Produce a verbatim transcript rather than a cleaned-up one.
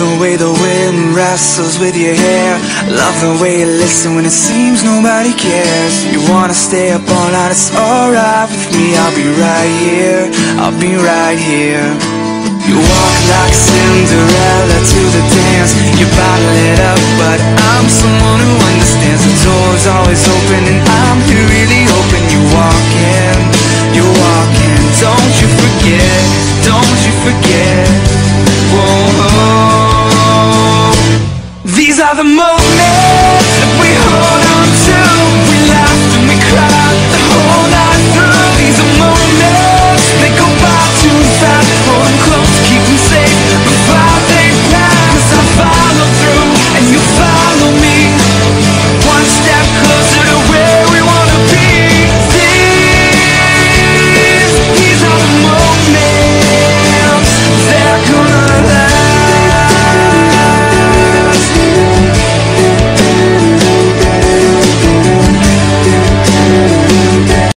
the way the wind wrestles with your hair. Love the way you listen when it seems nobody cares. You wanna stay up all night, it's alright with me. I'll be right here, I'll be right here. You walk like Cinderella to the dance. You bottle it up, but I'm someone who understands. The door's always open and I'm here really hoping you walk in, you walk in. Don't you forget, don't you forget. Whoa, these are the moments.